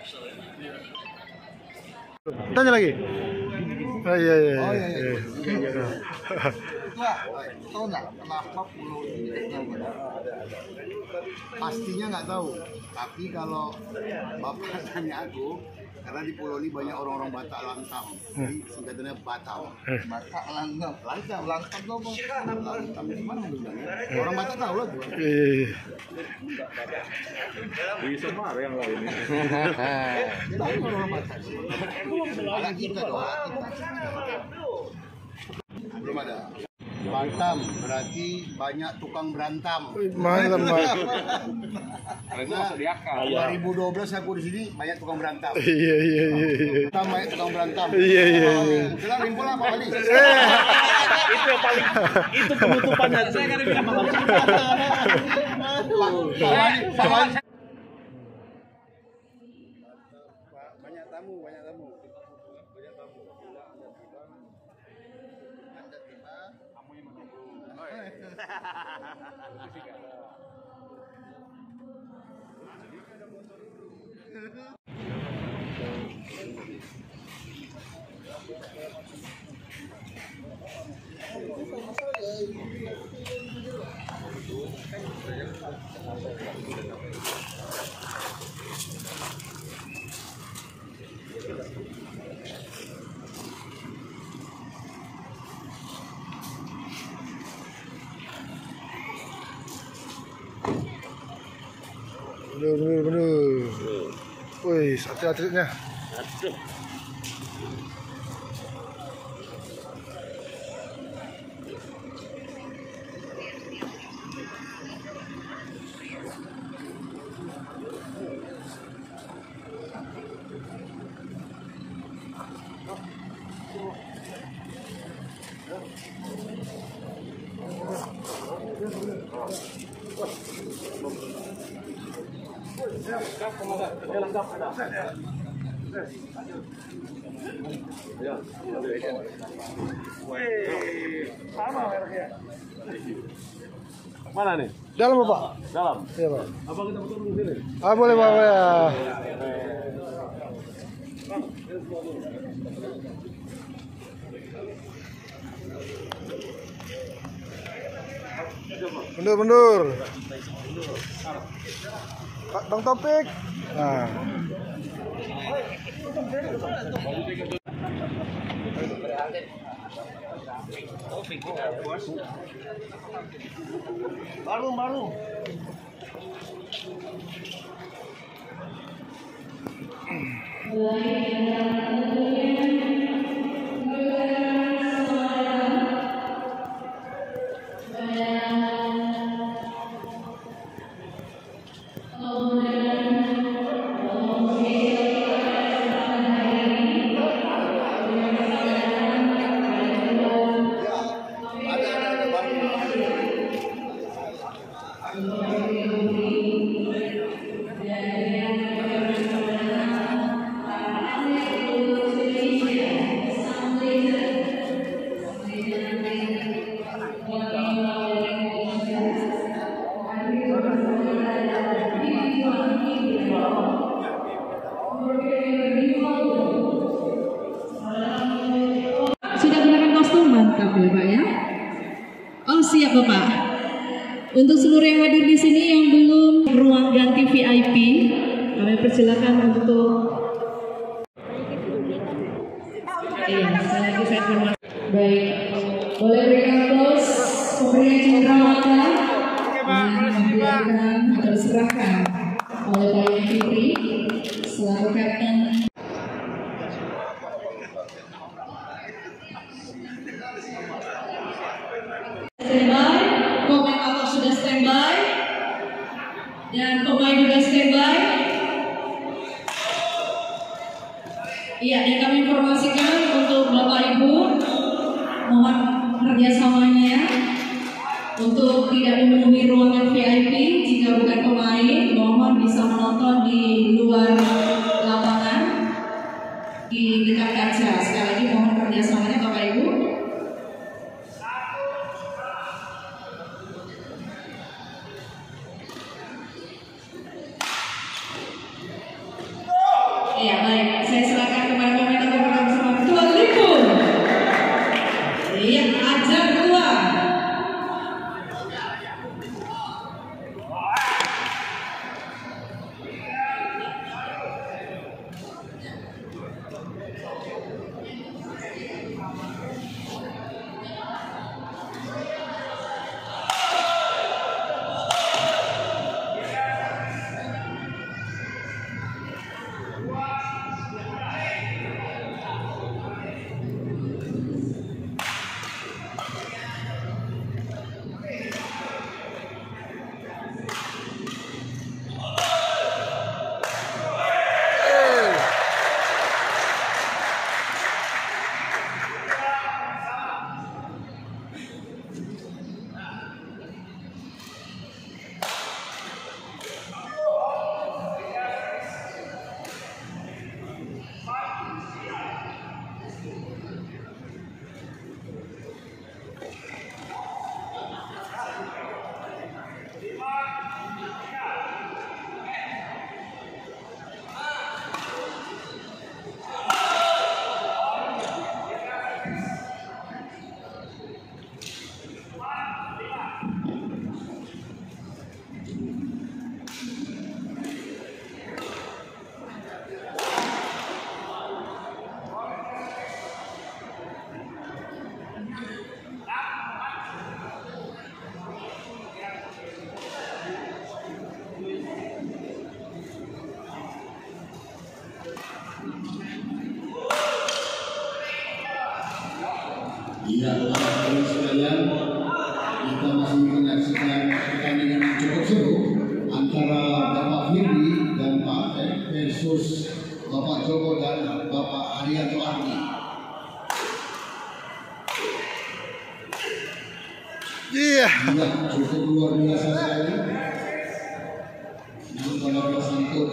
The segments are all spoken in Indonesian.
Tanya lagi. Oh iya. Tahu nggak kenapa pulau ini terkenal? Pastinya nggak tahu. Tapi kalau bapak tanya aku, karena di pulau ini banyak orang-orang Batak Langkam, jadi singkatannya Batak. Batak Langkam, Langkam tuh apa? Langkam di mana bilangnya? Orang Batak tahu lah tuh. Bisa marah yang lain. Tahu orang Batak. Anak kita dong. Belum ada. Bantam berarti banyak tukang berantam. Mantap, Pak. Karena 2012 aku di sini banyak tukang berantam. Iya. Bantam banyak tukang berantam. Iya. Jelas rimpul apa kali? Itu yang paling itu penutupannya. Saya kan bilang banyak tamu. Bener. Wih, atlet-atletnya. Sama mereknya. Mana nih? Dalam Pak? Dalam. Iya Pak. Apa kita betul di sini? Boleh Pak ya. Mundur. Bang Topik. Nah. Baru. Sudah gunakan kostum, mantap ya Pak ya. Oh siap Bapak. Untuk seluruh yang hadir di sini yang belum ruang ganti VIP, kami persilakan untuk saya informasi. Baik, boleh berikan close pemberian cendrawata yang diberikan atau diserahkan oleh Pak Yang Fitri selaku Kapten. Standby, komentator sudah standby, dan pemain juga standby. Iya, yang kami informasikan untuk Bapak Ibu, mohon kerjasamanya untuk tidak memenuhi ruangan VIP. Jika bukan pemain, mohon bisa menonton di luar lapangan di dekat kaca. Sekali lagi mohon kerjasamanya Bapak Ibu. Iya, baik. Saya silakan kepada komentator kita bersama Ketua Lipo. Iya, ajar dua. Iya, teman-teman sekalian, kita masih menyaksikan pertandingan yang cukup seru antara Bapak Firly dan Pak F versus Bapak Joko dan Bapak Haryanto Ardi. Iya. Iya, cukup luar biasa sekali. Ini pada santut.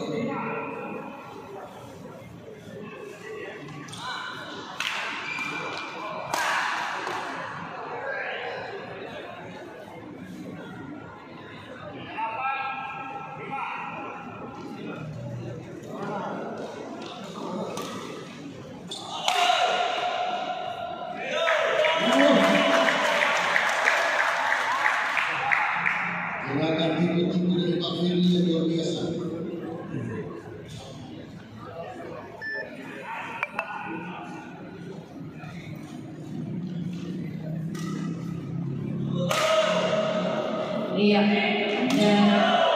Gerakan tipu-tipu dari Pak Firly yang luar biasa. Iya. Dan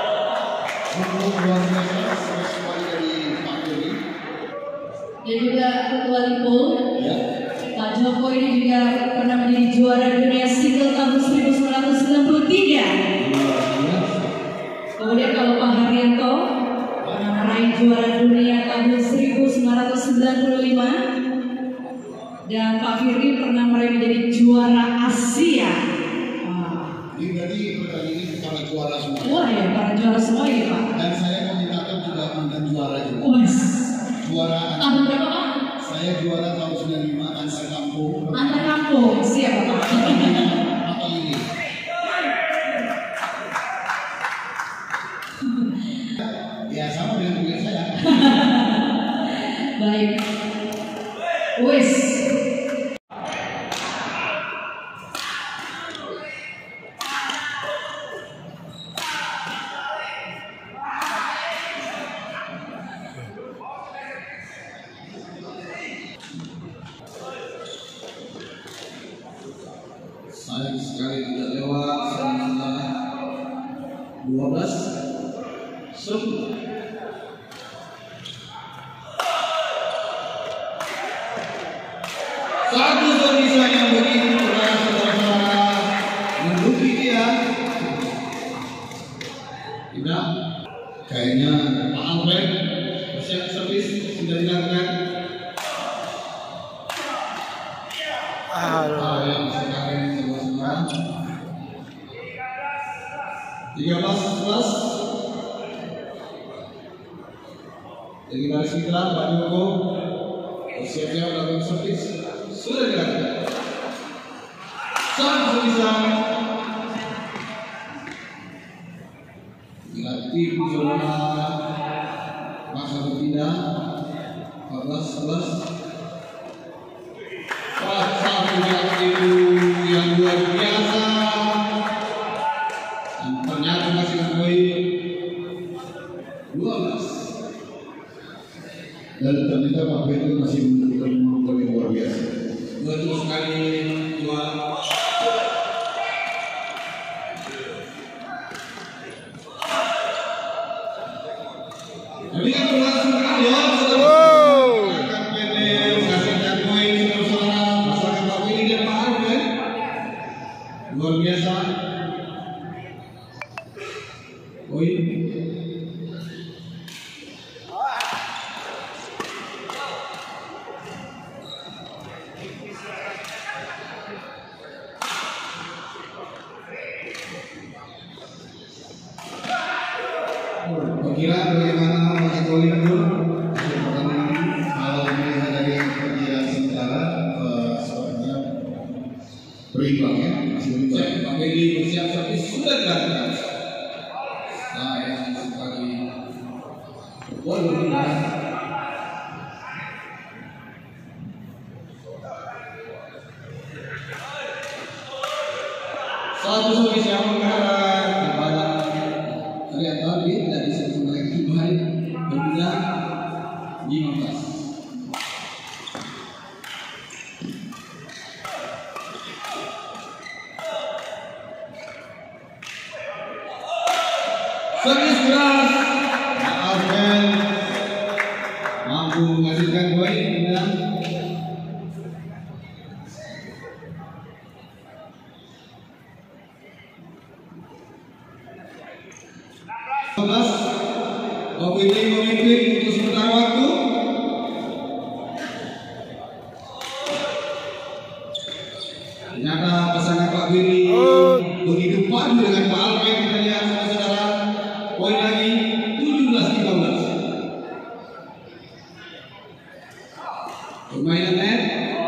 Luar biasa sekali dari Pak Firly. juga Ketua Lipo. Ya. Pak Joko ini juga pernah menjadi juara dunia single tahun 1993. Kemudian kalau Pak Haryanto pernah meraih juara dunia tahun 1995 dan Pak Firly pernah meraih menjadi juara Asia. Ini berarti pertandingan para juara semua. Wah ya, para juara semua ya Pak. Dan saya memintakan juga mantan juara juga. Wes. Juara Tahun berapa Pak? saya juara tahun 95 antar kampung. Antar kampung, siapa Pak? Apa ini? Ya sama dengan duit saya. Baik. Wes. Sayang sekali tidak lewat selama 12 10. Satu bisa yang begitu keras saudara menduduki dia. Tidak, kayaknya Pak Alfred persiap servis sudah dilakukan. Yang sekarang sama-sama 13-11. Jadi baris kita Pak Joko siap-siap melakukan servis sudah dilakukan. Sang bisa dilatih zona masa berpindah. Satu itu yang luar biasa. Dan ternyata masih poin 12. Dan ternyata Pak Beto masih menunjukkan poin luar biasa. Betul sekali dua. Tapi kan berlangsung sekali ya. Luar biasa. Poin. Kira bagaimana Mas Koli dulu hasil pertandingan kalau melihat dari perkiraan sementara sepertinya berimbang ya, masih berimbang. Pak Bedi bersiap tapi sudah dilakukan. Nah yang sekali gol benar. Satu servis yang mengarah kepada ternyata dia tidak bisa menggunakan baik berbeda 15. Servis keras, Alvin mampu menghasilkan poin dan Opini memimpin untuk sementara waktu. Ternyata pasangan Pak Billy begitu padu dengan Pak Alvin. Kita lihat saudara, poin lagi 17-13. Permainan net.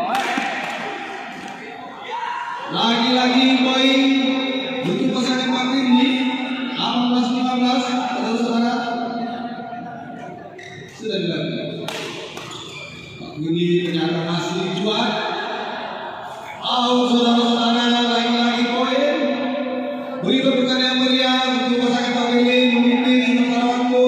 Lagi-lagi poin untuk pasangan Pak Billy 18-15. Saudara sudah dilakukan. Pak Billy ternyata masih kuat. Saudara-saudara, lagi-lagi poin. Beri tepuk tangan yang meriah untuk pasangan Pak Billy memimpin sementara waktu.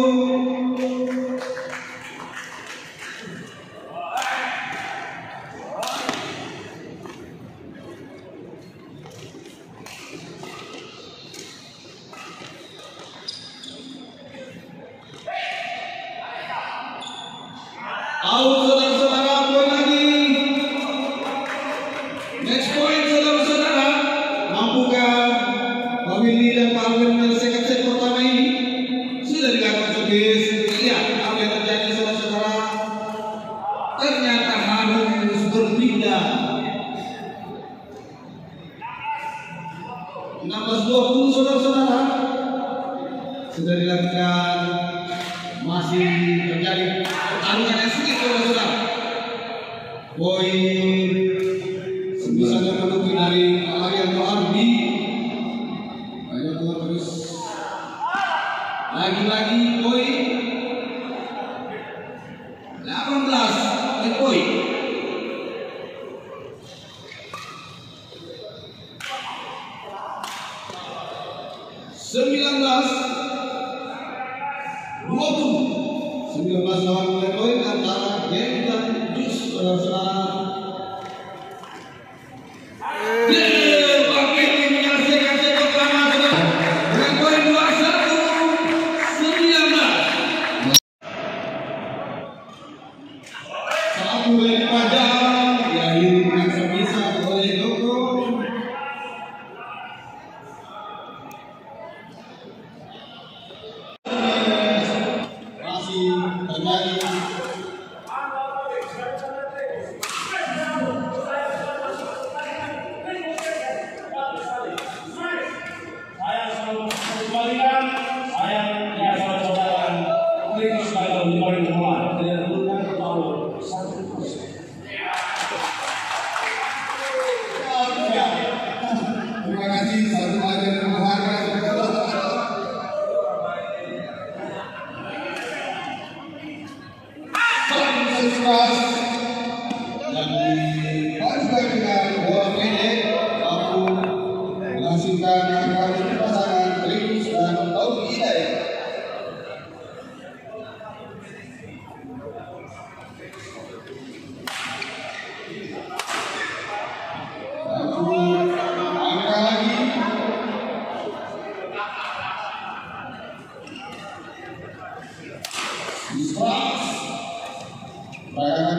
Saudara-saudara, poin lagi. Next point, saudara-saudara. Mampukah Pak Willy dan Pak Alvin menyelesaikan set pertama ini? Sudah dilakukan servis. Lihat apa yang terjadi, saudara-saudara. Ternyata harus berpindah. 16-20, saudara-saudara. Sudah dilakukan. Masih terjadi pertarungan yang sengit, saudara-saudara. Poin bisa menuju dari Arianto Arbi. Ayo terus. Lagi-lagi poin 18 poin. Lawan poin antara Gen dan Jus, saudara-saudara. Pak Billy menyelesaikan set pertama dengan poin 21-19. Satu dari Padang diakhiri dengan sebisa oleh Doko. Masih terjadi. Terima kasih, satu pelajaran yang berharga. Sukses.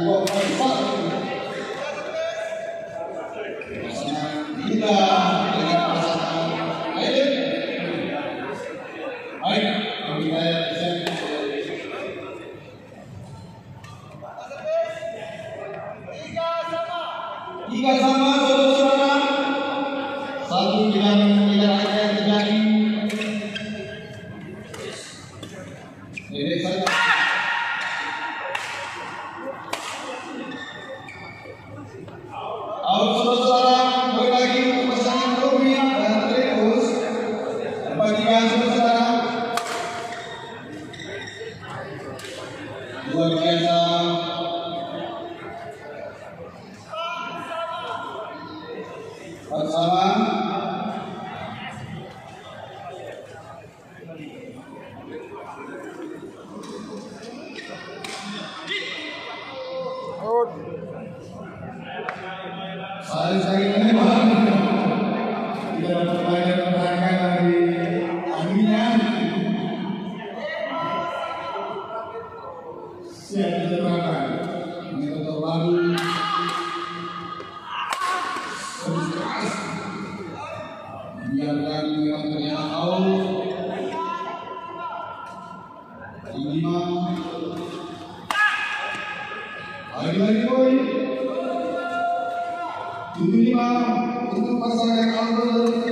Tiga sama saudara-saudara, satu tidak akan terjadi. Ini saja. Saudara-saudara, kembali lagi untuk pasangan Romi dan Trekus. Bagian saudara, luar biasa. Bersama saya memang tidak dapat banyak perhatian dari ahlinya. Siap diterapkan metode baru. Biarkan memang ternyata tahu lima lagi boy 75 untuk pasangan Albert.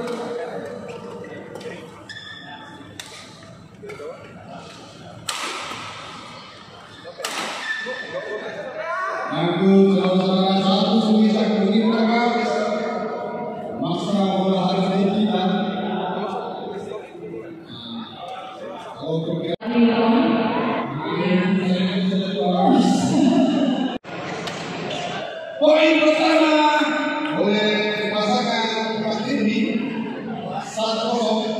Aku saudara satu sebisa begini kakak maksa bola harus kita. Poin pertama oleh pasangan Mas Dindi 1-0.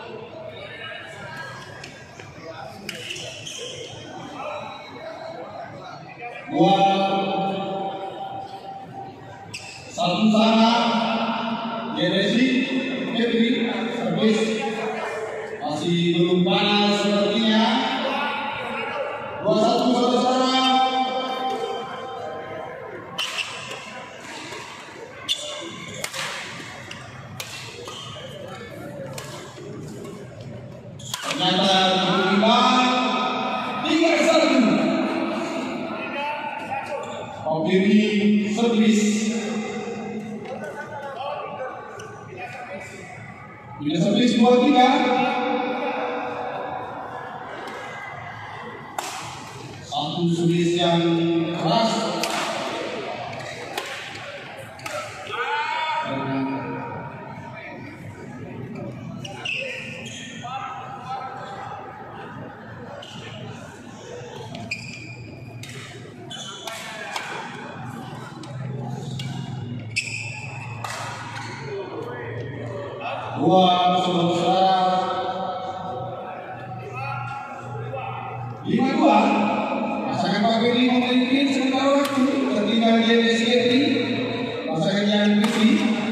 Satu sana Genesi Febri servis masih belum panas sepertinya. 2-1 saudara. Ternyata berimbang 3-1. Febri servis. Bila servis 2-3. Satu servis yang keras. Dua saudara 5-2. Pasangan Pak Beri memimpin sementara waktu tertinggal di SCT pasangan yang Beri.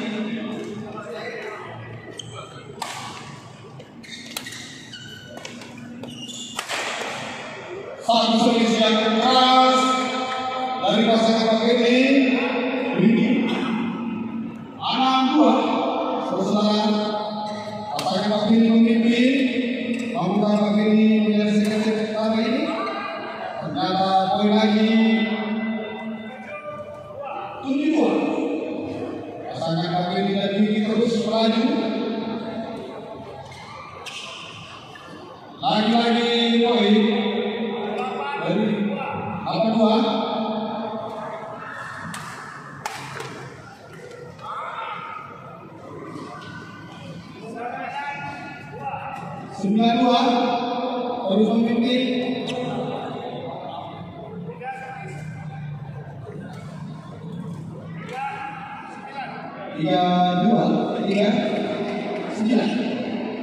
Satu servis yang keras dari pasangan Pak Beri. 6-2. Saudara, pasangan Pak Beri memimpin. Mampukah Pak Beri menyelesaikan set pertama ini? Ternyata poin lagi 7-2. Pasangan Pak Beri dan Vicky terus melaju. Lagi-lagi poin dari 8-2. Terus memimpin. 3-2-3-9.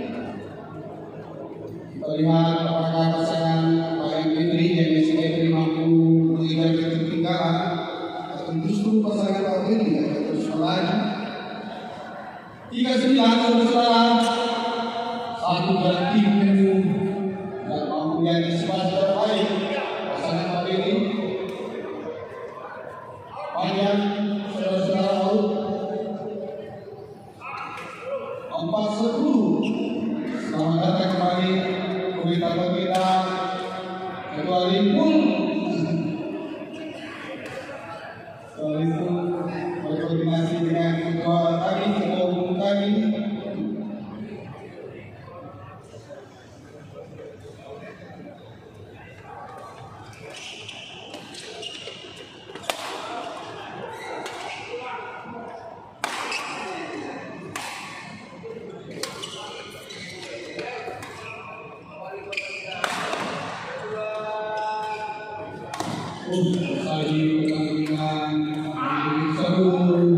Kita lihat apakah pasangan Pak Febri dan Messi Febri mampu menghindari ketertinggalan atau justru pasangan Pak Febri akan terus melaju. 3-9 saudara. Satu dari tim yang mampu mengantisipasi terbaik pasangan Pak Beri. sekalipun berkoordinasi dengan ketua kami, ketua umum kami, sekali pertandingan seru